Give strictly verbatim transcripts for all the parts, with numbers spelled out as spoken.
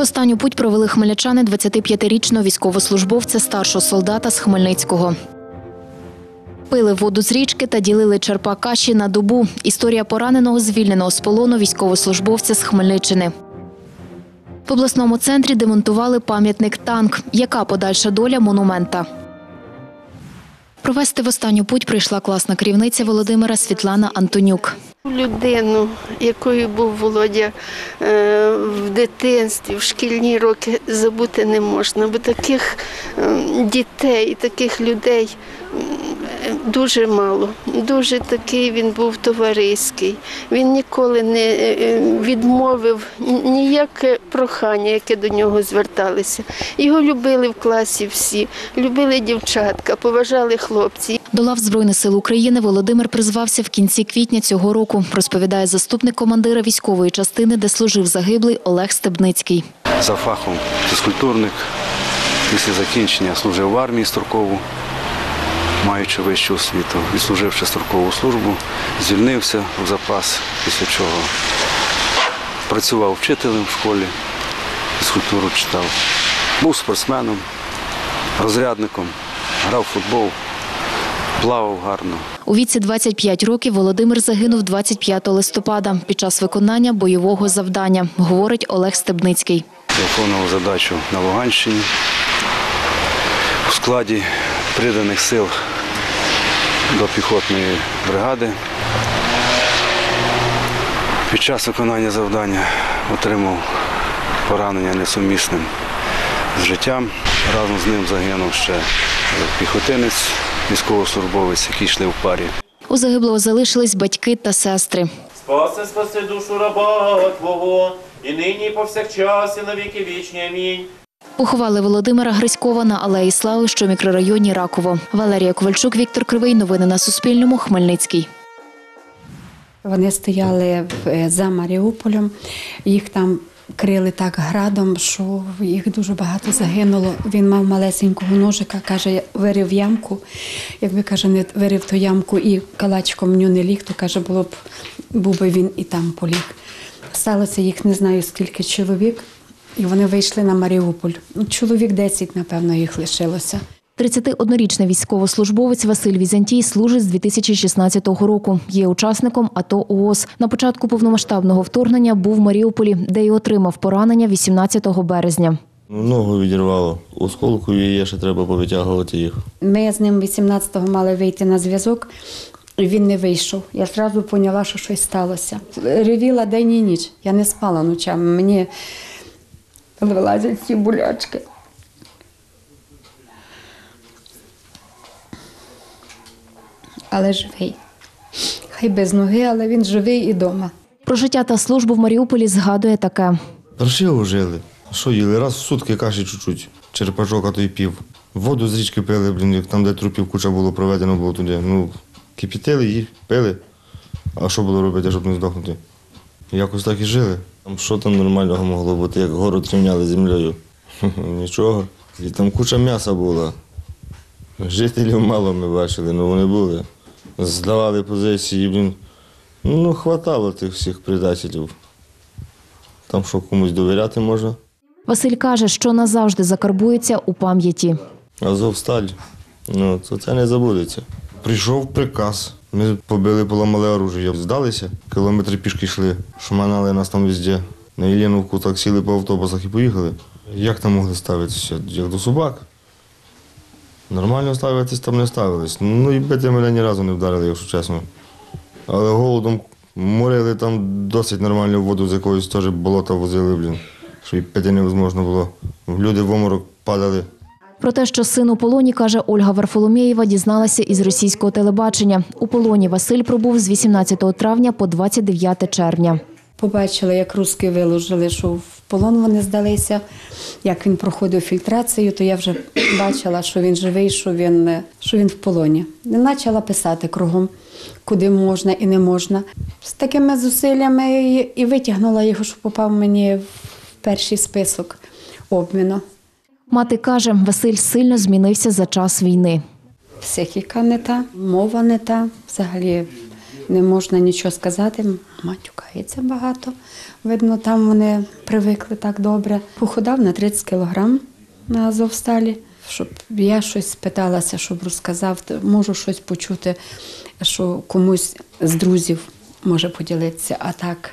В останню путь провели хмельничани двадцятип'ятирічного військовослужбовця старшого солдата з Хмельницького. Пили воду з річки та ділили черпак каші на добу. Історія пораненого, звільненого з полону військовослужбовця з Хмельниччини. В обласному центрі демонтували пам'ятник «Танк». Яка подальша доля монумента? Провести в останню путь прийшла класна керівниця Володимира Світлана Антонюк. Людину, якою був Володя в дитинстві, в шкільні роки, забути не можна, бо таких дітей, таких людей дуже мало. Дуже такий він був товариський. Він ніколи не відмовив ніяке прохання, яке до нього зверталися. Його любили в класі всі, любили дівчатка, поважали хлопці. До лав Збройних сил України Володимир призвався в кінці квітня цього року, розповідає заступник командира військової частини, де служив загиблий Олег Стебницький. За фахом фізкультурник, після закінчення служив в армії строкову, маючи вищу освіту, відслуживши строкову службу, звільнився в запас, після чого працював вчителем в школі, фізкультуру читав. Був спортсменом, розрядником, грав в футбол, плавав гарно. У віці двадцять п'ять років Володимир загинув двадцять п'ятого листопада під час виконання бойового завдання, говорить Олег Стебницький. Виконував задачу на Луганщині у складі приданих сил до піхотної бригади. Під час виконання завдання отримав поранення несумісним з життям. Разом з ним загинув ще піхотинець, військовослужбовець, які йшли в парі. У загиблого залишились батьки та сестри. Спаси, спаси душу раба Твого, і нині, і повсякчас, і на віки вічні. Амінь. Поховали Володимира Гриськова на Алеї Слави, що в мікрорайоні Раково. Валерія Ковальчук, Віктор Кривий. Новини на Суспільному. Хмельницький. Вони стояли за Маріуполем, їх там крили так градом, що їх дуже багато загинуло. Він мав малесенького ножика, каже, вирив ямку. Якби, каже, не вирив ту ямку і калачком ню не ліг, то, каже, було б, був би він і там поліг. Сталося їх не знаю скільки чоловік, і вони вийшли на Маріуполь. Чоловік десять, напевно, їх лишилося. тридцятиоднорічний військовослужбовець Василь Візантій служить з дві тисячі шістнадцятого року. Є учасником АТО ООС. На початку повномасштабного вторгнення був в Маріуполі, де й отримав поранення вісімнадцятого березня. Ногу відірвало. Осколку є, ще треба повитягувати їх. Ми з ним вісімнадцятого мали вийти на зв'язок, і він не вийшов. Я одразу поняла, що щось сталося. Ревіла день і ніч. Я не спала ночами. Мені вилазять ці болячки. Але живий. Хай без ноги, але він живий і вдома. Про життя та службу в Маріуполі згадує таке. Паршиво жили. Що їли? Раз в сутки каші чуть-чуть. Черпачок, а то й пів. Воду з річки пили, блін, як там, де трупів куча було проведено, було туди. Ну, кипятили її, пили. А що було робити, щоб не здохнути? Якось так і жили. Там що там нормального могло бути, як город рівняли землею? Нічого. І там куча м'яса була. Жителів мало ми бачили, але вони були. Здавали позиції, блін. Ну, хватало тих всіх предателів. Там що, комусь довіряти можна. Василь каже, що назавжди закарбується у пам'яті. Азовсталь, ну, то це не забудеться. Прийшов приказ, ми побили, поламали оружие, здалися, кілометри пішки йшли, шманали нас там везде. На Єленівку так сіли по автобусах і поїхали. Як там могли ставитися? Як до собак. Нормально ставитись там не ставились. Ну і бити мене ні разу не вдарили, якщо чесно. Але голодом морили там досить нормальну воду, з якоїсь теж болота возили, блін. Що і пити невозможно було. Люди в оморок падали. Про те, що син у полоні, каже Ольга Варфоломєєва, дізналася із російського телебачення. У полоні Василь пробув з вісімнадцятого травня по двадцять дев'яте червня. Побачила, як русські виложили, що в полон вони здалися, як він проходив фільтрацію, то я вже бачила, що він живий, що він, що він в полоні. Почала писати кругом, куди можна і не можна. З такими зусиллями і витягнула його, що попав мені в перший список обміну. Мати каже, Василь сильно змінився за час війни. Психіка не та, мова не та, взагалі не можна нічого сказати. Матюкається багато. Видно, там вони привикли так добре. Похудав на тридцять кілограм на Азовсталі, щоб я щось спиталася, щоб розказав, можу щось почути, що комусь з друзів може поділитися, а так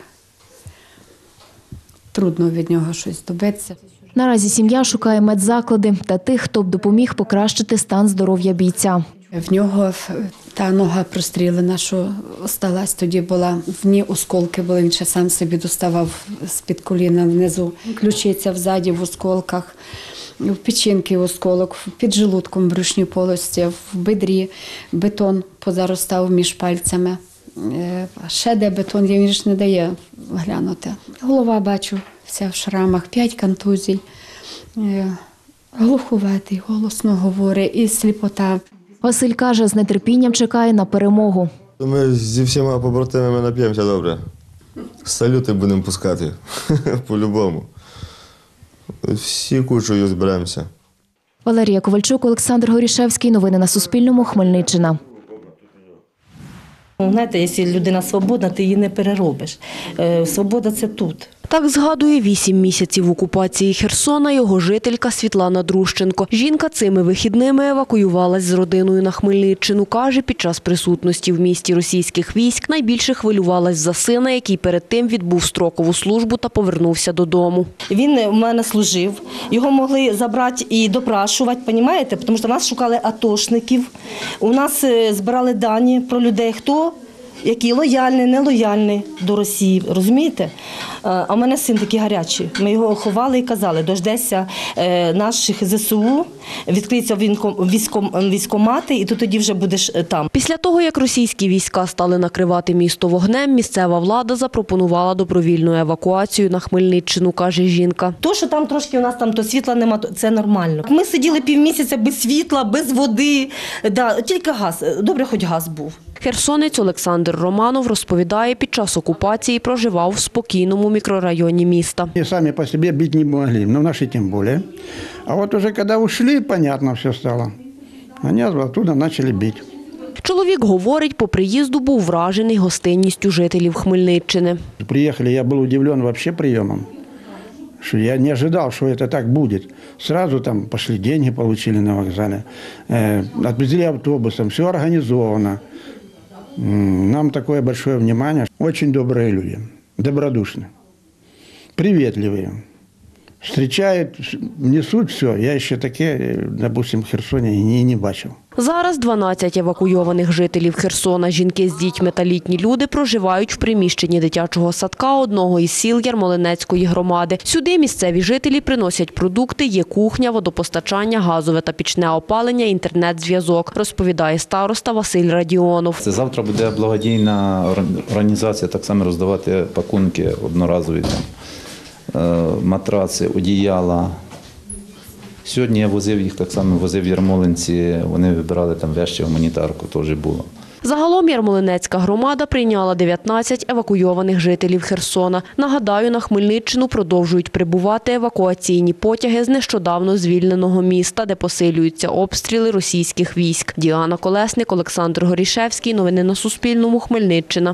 трудно від нього щось добитися. Наразі сім'я шукає медзаклади та тих, хто б допоміг покращити стан здоров'я бійця. В нього та нога прострілена, що осталась тоді була, в ній осколки були, він ще сам собі доставав з-під коліна внизу. Ключиця взаді в осколках, в печінки осколок, під желудком в брюшній полості, в бедрі бетон позаростав між пальцями. Ще де бетон, я він ж не дає глянути. Голова бачу, вся в шрамах, п'ять контузій, глуховатий, голосно говорить і сліпота. Василь каже, з нетерпінням чекає на перемогу. Ми зі всіма побратимами нап'ємося добре. Салюти будемо пускати, по-любому. Всі кучою зберемося. Валерія Ковальчук, Олександр Горішевський. Новини на Суспільному. Хмельниччина. Знаєте, якщо людина свободна, ти її не переробиш. Свобода – це тут. Так згадує вісім місяців окупації Херсона його жителька Світлана Друщенко. Жінка цими вихідними евакуювалась з родиною на Хмельниччину. Каже, під час присутності в місті російських військ найбільше хвилювалась за сина, який перед тим відбув строкову службу та повернувся додому. Він у мене служив, його могли забрати і допрашувати, розумієте? Тому що нас шукали атошників, у нас збирали дані про людей, хто які лояльні, нелояльні до Росії, розумієте? А в мене син такий гарячий. Ми його ховали і казали, дождеться наших зе се у, відкриються військкомати, і ти тоді вже будеш там. Після того, як російські війська стали накривати місто вогнем, місцева влада запропонувала добровільну евакуацію на Хмельниччину, каже жінка. То, що там трошки у нас там то світла нема, то це нормально. Ми сиділи півмісяця без світла, без води, да, тільки газ. Добре, хоч газ був. Херсонець Олександр Романов розповідає, під час окупації проживав в спокійному мікрорайоні міста. И сами по себе бить не могли, но наши тем более. А вот уже когда ушли, понятно все стало. Они оттуда начали бить. Чоловік говорить, по приїзду був вражений гостинністю жителів Хмельниччини. Приехали, я был удивлен вообще приемом. Что я не ожидал, что это так будет. Сразу там пошли деньги, получили на вокзале. Э, отвезли автобусом, все организовано. Нам такое большое внимание. Очень добрые люди, добродушные, приветливые. Встречают, несут все. Я ще таке, допустим, в Херсоні і не бачив. Зараз дванадцять евакуйованих жителів Херсона, жінки з дітьми та літні люди, проживають в приміщенні дитячого садка одного із сіл Ярмолинецької громади. Сюди місцеві жителі приносять продукти, є кухня, водопостачання, газове та пічне опалення, інтернет-зв'язок, розповідає староста Василь Радіонов. Це завтра буде благодійна організація так само роздавати пакунки одноразові, там, матраци, одіяла. Сьогодні я возив їх, так само возив в Ярмолинці, вони вибирали там вещі, гуманітарку теж було. Загалом Ярмолинецька громада прийняла дев'ятнадцять евакуйованих жителів Херсона. Нагадаю, на Хмельниччину продовжують прибувати евакуаційні потяги з нещодавно звільненого міста, де посилюються обстріли російських військ. Діана Колесник, Олександр Горішевський. Новини на Суспільному. Хмельниччина.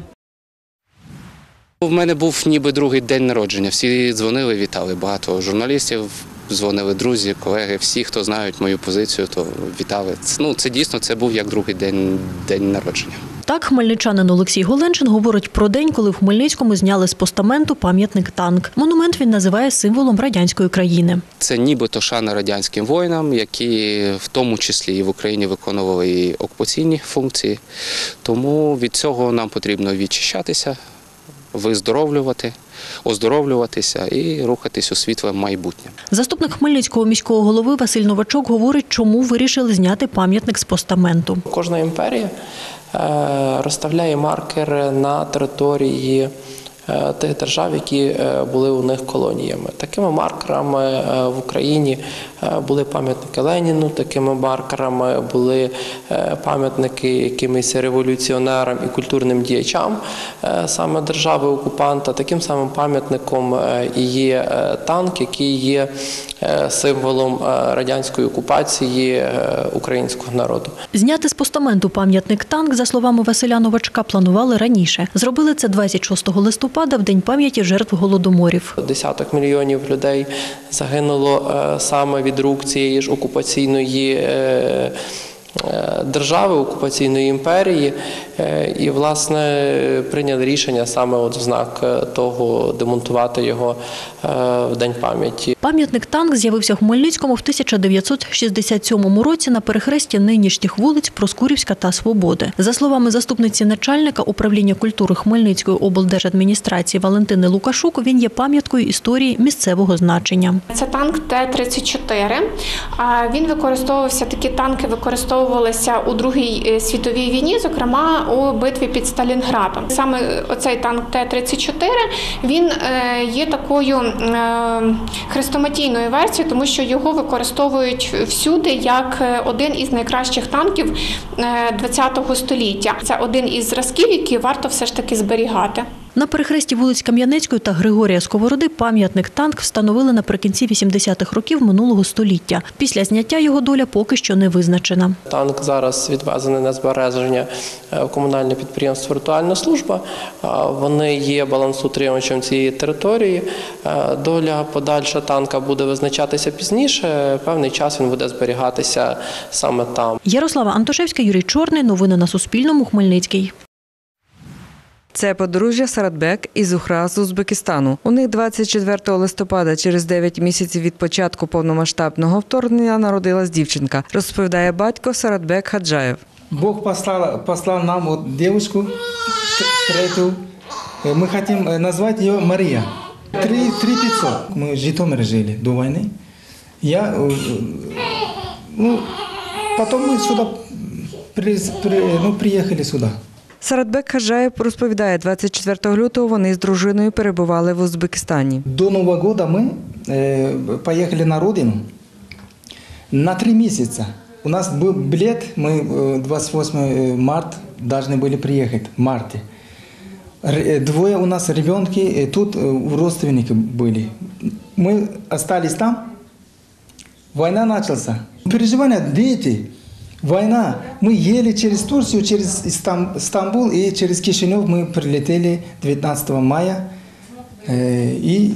У мене був ніби другий день народження. Всі дзвонили, вітали. Багато журналістів дзвонили, друзі, колеги, всі, хто знають мою позицію, то вітали. Ну, це дійсно, це був як другий день, день народження. Так хмельничанин Олексій Голенчин говорить про день, коли в Хмельницькому зняли з постаменту пам'ятник «Танк». Монумент він називає символом радянської країни. Це нібито шана радянським воїнам, які в тому числі і в Україні виконували і окупаційні функції. Тому від цього нам потрібно відчищатися, виздоровлювати, оздоровлюватися і рухатись у світле майбутнє. Заступник Хмельницького міського голови Василь Новачок говорить, чому вирішили зняти пам'ятник з постаменту. Кожна імперія розставляє маркер на території тих держав, які були у них колоніями. Такими маркерами в Україні були пам'ятники Леніну, такими маркерами були пам'ятники якимось революціонерам і культурним діячам саме держави-окупанта. Таким самим пам'ятником і є танк, який є символом радянської окупації українського народу. Зняти з постаменту пам'ятник танк, за словами Василя Новачка, планували раніше. Зробили це двадцять шостого листопада, в День пам'яті жертв голодоморів. Десяток мільйонів людей загинуло саме від рук цієї ж окупаційної держави, окупаційної імперії, і, власне, прийняли рішення саме от в знак того демонтувати його в День пам'яті. Пам'ятник танк з'явився в Хмельницькому в тисяча дев'ятсот шістдесят сьомому році на перехресті нинішніх вулиць Проскурівська та Свободи. За словами заступниці начальника управління культури Хмельницької облдержадміністрації Валентини Лукашук, він є пам'яткою історії місцевого значення. Це танк Т тридцять чотири. Він використовувався, такі танки використовувалися у Другій світовій війні, зокрема у битві під Сталінградом. Саме оцей танк Т тридцять чотири, він є такою хрестоматійною версією, тому що його використовують всюди як один із найкращих танків ХХ століття. Це один із зразків, які варто все ж таки зберігати. На перехресті вулиць Кам'янецької та Григорія Сковороди пам'ятник танк встановили наприкінці вісімдесятих років минулого століття. Після зняття його доля поки що не визначена. Танк зараз відвезений на збереження в комунальне підприємство «Ритуальна служба». Вони є балансоутримувачем цієї території. Доля подальша танка буде визначатися пізніше. Певний час він буде зберігатися саме там. Ярослава Антошевська, Юрій Чорний. Новини на Суспільному. Хмельницький. Це подружжя Саратбек і Зухра з Узбекистану. У них двадцять четвертого листопада, через дев'ять місяців від початку повномасштабного вторгнення, народилась дівчинка, розповідає батько Саратбек Хаджаєв. Бог послав, послав нам от дівчинку, третю. Ми хочемо назвати її Марія. Три п'ятсот. Ми в Житомирі жили до війни. Я, ну, потім ми сюди при, при, ну, приїхали сюди. Саратбек Хаджаєв розповідає, двадцять четвертого лютого вони з дружиною перебували в Узбекистані. До Нового року ми е, поїхали на родину на три місяці. У нас був білет, ми двадцять восьмого марта повинні були приїхати, в марті. Двоє у нас ребенки тут, родственники були. Ми залишились там, війна почалася. Переживання, діти. Война. Мы ели через Турцию, через Стамбул и через Кишинев мы прилетели девятнадцатого мая. И,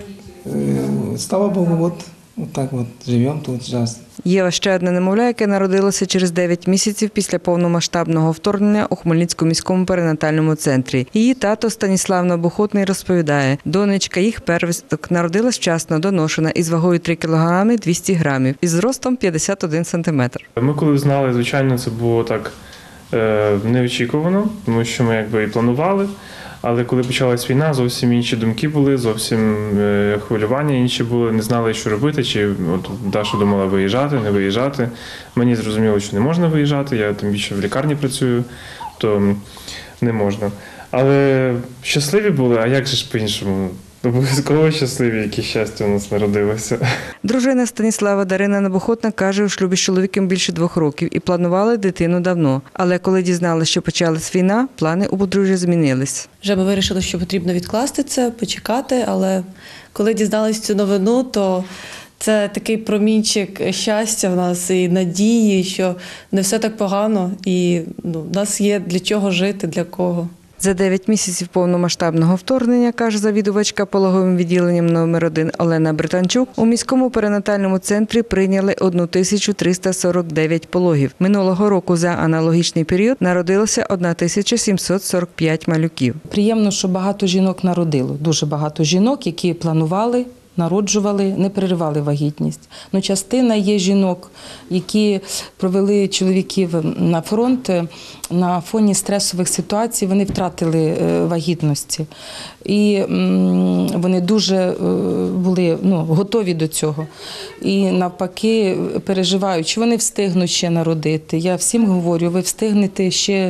слава Богу, вот, вот так вот живем тут сейчас. Єва – ще одне немовля, яке народилося через дев'ять місяців після повномасштабного вторгнення у Хмельницькому міському перинатальному центрі. Її тато Станіслав Набухотний розповідає, донечка їх первісток народилась вчасно, доношена, із вагою три кілограми двісті грамів, із зростом п'ятдесят один сантиметр. Ми коли знали, звичайно, це було так е, неочікувано, тому що ми якби і планували. Але коли почалась війна, зовсім інші думки були, зовсім хвилювання інші були, не знали, що робити, чи от Даша думала виїжджати, не виїжджати. Мені зрозуміло, що не можна виїжджати, я тим більше в лікарні працюю, то не можна. Але щасливі були, а як же ж по-іншому? Обов'язково щасливі, які щастя у нас народилося. Дружина Станіслава Дарина Набухотна каже, у шлюбі з чоловіком більше двох років і планували дитину давно. Але коли дізналися, що почалась війна, плани у подружжя змінились. Вже ми вирішили, що потрібно відкласти це, почекати, але коли дізналися цю новину, то це такий промінчик щастя в нас і надії, що не все так погано і ну, в нас є для чого жити, для кого. За дев'ять місяців повномасштабного вторгнення, каже завідувачка пологовим відділенням номер один Олена Британчук, у міському перинатальному центрі прийняли тисячу триста сорок дев'ять пологів. Минулого року за аналогічний період народилося тисяча сімсот сорок п'ять малюків. Приємно, що багато жінок народило, дуже багато жінок, які планували, народжували, не переривали вагітність. Ну, частина є жінок, які провели чоловіків на фронт, на фоні стресових ситуацій вони втратили вагітності. І вони дуже були ну, готові до цього. І навпаки переживають, чи вони встигнуть ще народити. Я всім говорю, ви встигнете ще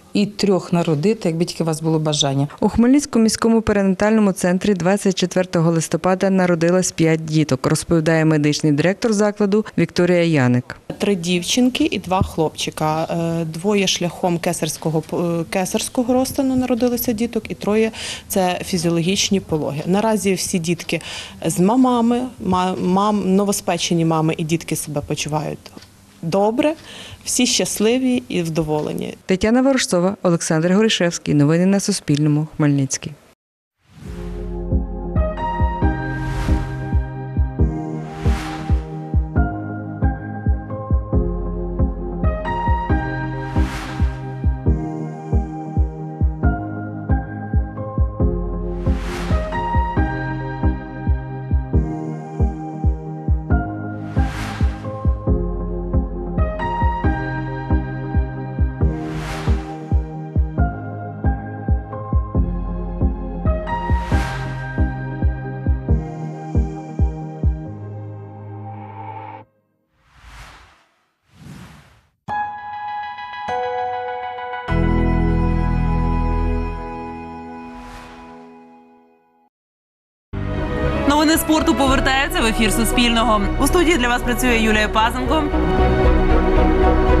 і трьох народити, якби тільки у вас було бажання. У Хмельницькому міському перинатальному центрі двадцять четвертого листопада народилось п'ять діток, розповідає медичний директор закладу Вікторія Яник. Три дівчинки і два хлопчика. Двоє шляхом кесарського, кесарського розтину народилися діток, і троє – це фізіологічні пологи. Наразі всі дітки з мамами, мам, новоспечені мами і дітки себе почувають добре, всі щасливі і вдоволені. Тетяна Ворожцова, Олександр Горішевський. Новини на Суспільному. Хмельницький. Новини спорту повертаються в ефір Суспільного. У студії для вас працює Юлія Пазенко.